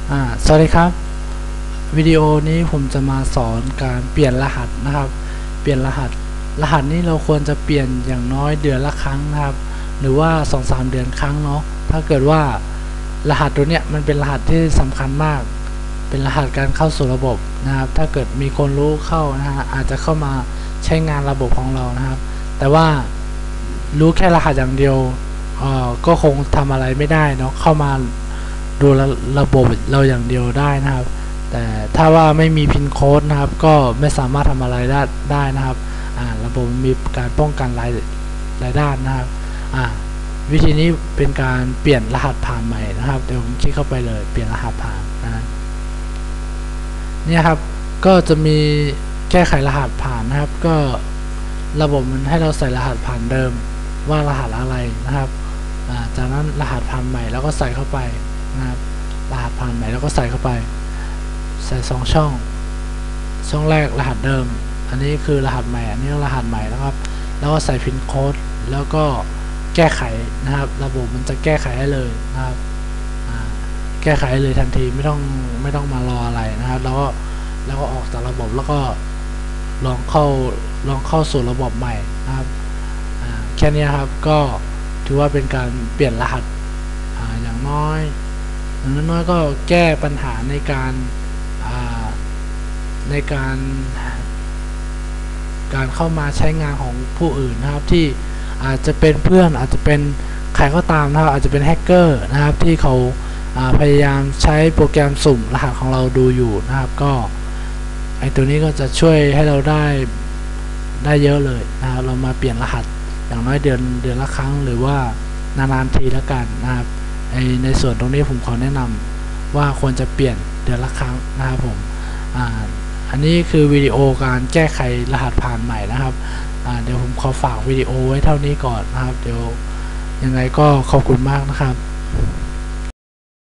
สวัสดีครับวิดีโอนี้ผมจะมาสอนการเปลี่ยนรหัสนะครับเปลี่ยนรหัสนี้เราควรจะเปลี่ยนอย่างน้อยเดือนละครั้งนะครับหรือว่า 2-3 เดือนครั้งเนาะถ้าเกิดว่ารหัสตัวเนี้ยมันเป็นรหัสที่สำคัญมากเป็นรหัสการเข้าสู่ระบบนะครับถ้าเกิดมีคนรู้เข้านะฮะอาจจะเข้ามาใช้งานระบบของเรานะครับแต่ว่ารู้แค่รหัสอย่างเดียวก็คงทำอะไรไม่ได้เนาะเข้ามาดูระบบเราอย่างเดียวได้นะครับแต่ถ้าว่าไม่มีพินโค้ดนะครับก็ไม่สามารถทำอะไรได้นะครับระบบมีการป้องกันหลายด้านนะครับวิธีนี้เป็นการเปลี่ยนรหัสผ่านใหม่นะครับเดี๋ยวผมคลิกเข้าไปเลยเปลี่ยนรหัสผ่านเนี่ยครับก็จะมีแก้ไขรหัสผ่านนะครับก็ระบบมันให้เราใส่รหัสผ่านเดิมว่ารหัสอะไรนะครับจากนั้นรหัสผ่านใหม่แล้วก็ใส่เข้าไปนะครับรหัสผ่านใหม่แล้วก็ใส่เข้าไปใส่2ช่องแรกรหัสเดิมอันนี้คือรหัสใหม่อันนี้รหัสใหม่นะครับแล้วก็ใส่พินโค้ดแล้วก็แก้ไขนะครับระบบมันจะแก้ไขให้เลยนะครับแก้ไขให้เลยทันทีไม่ต้องมารออะไรนะครับแล้วก็ออกจากระบบแล้วก็ลองเข้าสู่ระบบใหม่นะครับแค่นี้ครับก็ถือว่าเป็นการเปลี่ยนรหัสอย่างน้อยก็แก้ปัญหาในการเข้ามาใช้งานของผู้อื่นนะครับที่อาจจะเป็นเพื่อนอาจจะเป็นใครก็ตามนะครับอาจจะเป็นแฮกเกอร์นะครับที่เขาพยายามใช้โปรแกรมสุ่มรหัสของเราดูอยู่นะครับก็ไอตัวนี้ก็จะช่วยให้เราได้เยอะเลยนะครับเรามาเปลี่ยนรหัสอย่างน้อยเดือนละครั้งหรือว่านานๆทีแล้วกันนะครับในส่วนตรงนี้ผมขอแนะนำว่าควรจะเปลี่ยนเดือนละครั้งนะครับผมอันนี้คือวิดีโอการแก้ไขรหัสผ่านใหม่นะครับเดี๋ยวผมขอฝากวิดีโอไว้เท่านี้ก่อนนะครับเดี๋ยวยังไงก็ขอบคุณมากนะครับ